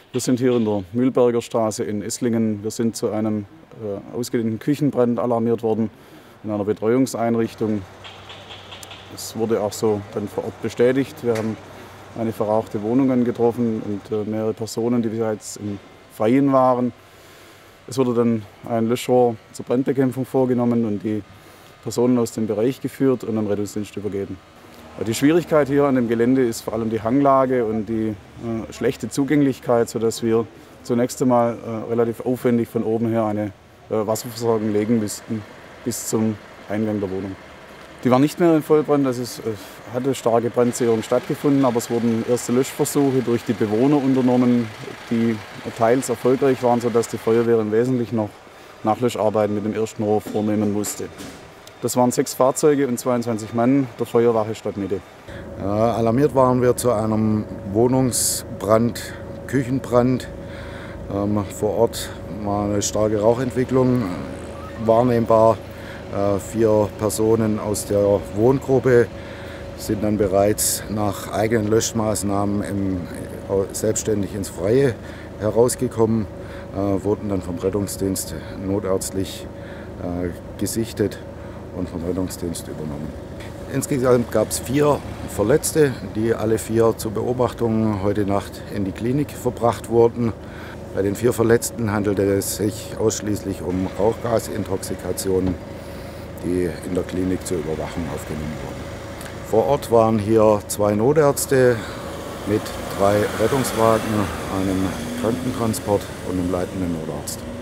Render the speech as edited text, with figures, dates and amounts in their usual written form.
Wir sind hier in der Mühlberger Straße in Esslingen. Wir sind zu einem ausgedehnten Küchenbrand alarmiert worden in einer Betreuungseinrichtung. Es wurde auch so dann vor Ort bestätigt. Wir haben eine verrauchte Wohnung angetroffen und mehrere Personen, die bereits im Freien waren. Es wurde dann ein Löschrohr zur Brandbekämpfung vorgenommen und die Personen aus dem Bereich geführt und dem Rettungsdienst übergeben. Die Schwierigkeit hier an dem Gelände ist vor allem die Hanglage und die schlechte Zugänglichkeit, sodass wir zunächst einmal relativ aufwendig von oben her eine Wasserversorgung legen müssten bis zum Eingang der Wohnung. Die war nicht mehr im Vollbrand, also es hatte starke Brandsicherung stattgefunden, aber es wurden erste Löschversuche durch die Bewohner unternommen, die teils erfolgreich waren, sodass die Feuerwehr im Wesentlichen noch Nachlöscharbeiten mit dem ersten Rohr vornehmen musste. Das waren 6 Fahrzeuge und 22 Mann der Feuerwache Stadtmitte. Alarmiert waren wir zu einem Wohnungsbrand, Küchenbrand. Vor Ort war eine starke Rauchentwicklung wahrnehmbar. 4 Personen aus der Wohngruppe sind dann bereits nach eigenen Löschmaßnahmen selbstständig ins Freie herausgekommen, wurden dann vom Rettungsdienst notärztlich gesichtet und vom Rettungsdienst übernommen. Insgesamt gab es 4 Verletzte, die alle 4 zur Beobachtung heute Nacht in die Klinik verbracht wurden. Bei den 4 Verletzten handelte es sich ausschließlich um Rauchgasintoxikationen, die in der Klinik zur Überwachung aufgenommen wurden. Vor Ort waren hier 2 Notärzte mit 3 Rettungswagen, einem Krankentransport und einem leitenden Notarzt.